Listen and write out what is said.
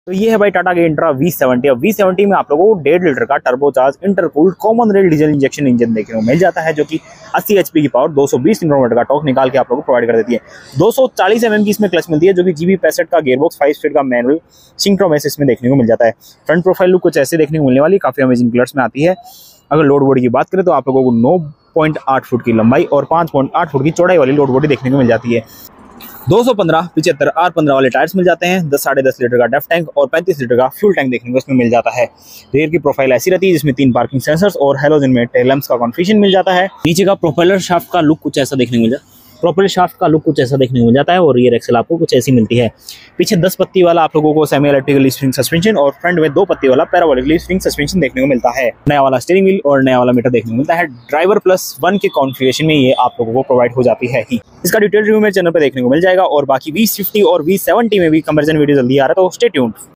तो ये है भाई टाटा के इंट्रा V70। अब V70 में आप लोगों को 1.5 लीटर का turbocharge intercooled common rail diesel injection engine देखने को मिल जाता है, जो कि 80 HP की पावर 220 न्यूटन का टॉर्क निकाल के आप लोगों को प्रोवाइड कर देती है। 240 mm की इसमें क्लच मिलती है, जो कि GB65 का गियरबॉक्स 5 स्पीड का मैनुअल सिंक्रोमेस इसमें देखने को मिल जाता है। फ्रंट प्रोफाइल लुक कुछ ऐसे देखने को मिलने वाली, काफी अमेजिंग कलर्स में आती है। अगर लोड बॉडी की बात करें तो आप लोगों को 9.8 फुट की लंबाई और 5.8 फुट की चौड़ाई वाली लोड बॉडी देखने को मिल जाती है। 215 75 R15 वाले टायर्स मिल जाते हैं। 10-10.5 लीटर का डेफ टैंक और 35 लीटर का फ्यूल टैंक देखने को इसमें मिल जाता है। रेयर की प्रोफाइल ऐसी रहती है जिसमें 3 पार्किंग सेंसर्स और हेलोजन में टेल लैंप्स का कॉन्फ़िगरेशन मिल जाता है। नीचे का प्रोपेलर शाफ्ट का लुक कुछ ऐसा देखने को मिल जाता है। देखने को मिल जाता है और रियर एक्सेल आपको कुछ ऐसी मिलती है। पीछे 10 पत्ती वाला आप लोगों को semi electrical leaf spring suspension और फ्रंट में 2 पत्ती वाला पैराबोलिक लीफ स्प्रिंग सस्पेंशन देखने को मिलता है। नया वाला स्टीयरिंग व्हील और नया वाला मीटर देखने को मिलता है। ड्राइवर +1 के कॉन्फ़िगरेशन में ये आप लोगों को प्रोवाइड हो जाती है ही। इसका डिटेल रिव्यू मेरे चैनल पर देखने को मिल जाएगा और बाकी V60 और V70 में भी कंपैरिजन वीडियो जल्दी आ रहा है, तो स्टे ट्यून्ड।